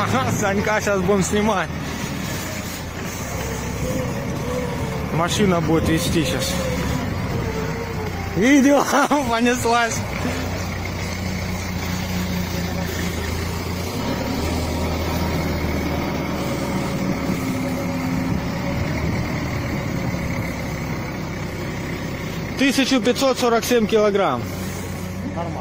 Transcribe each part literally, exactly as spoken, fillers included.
Санька сейчас будем снимать. Машина будет вести сейчас. Видео понеслась. тысяча пятьсот сорок семь килограмм. Нормально.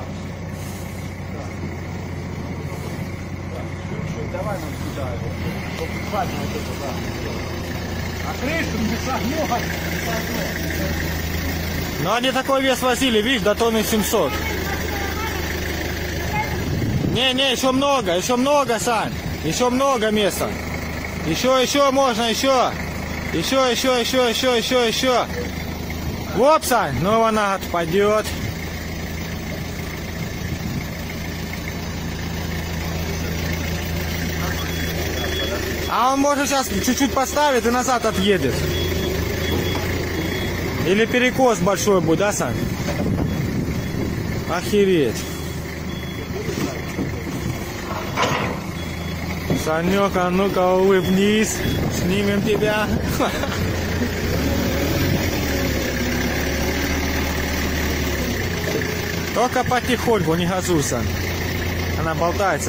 Давай нам сюда его. Покупать на это туда. А крышу не согнет. Ну они такой вес возили, видишь, до тонны семьсот. Не-не, еще много, еще много, Сань. Еще много места. Еще, еще можно, еще. Еще, еще, еще, еще, еще, еще. Воп, Сань, ну она отпадет. А он может сейчас чуть-чуть поставит и назад отъедет. Или перекос большой будет, да, Сань? Охереть. Санек, а ну-ка улыбнись. Снимем тебя. Только потихоньку, не газуй, Сань. Она болтается.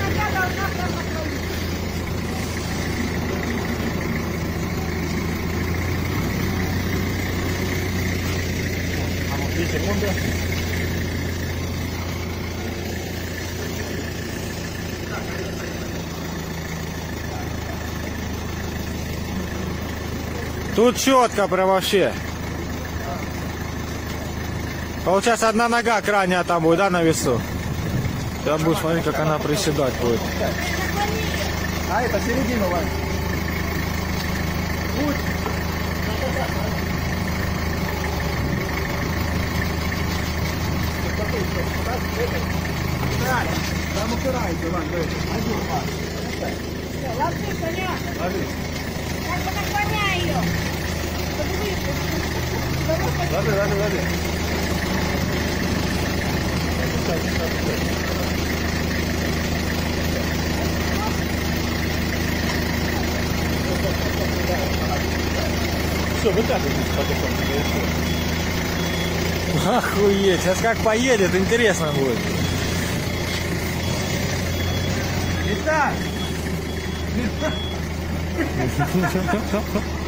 Секунды. Тут четко прям вообще. Получается, одна нога крайняя там будет, да, на весу? Я буду смотреть, как она приседать будет. А это середина, Вань. Там упирается, Вань, один, Вань. Ложи, Саня. Ложи. Так, наклоняй ее. Ложи, ложи, ложи. Все, вытягивайтесь потом. Охуеть, сейчас как поедет, интересно будет. Итак.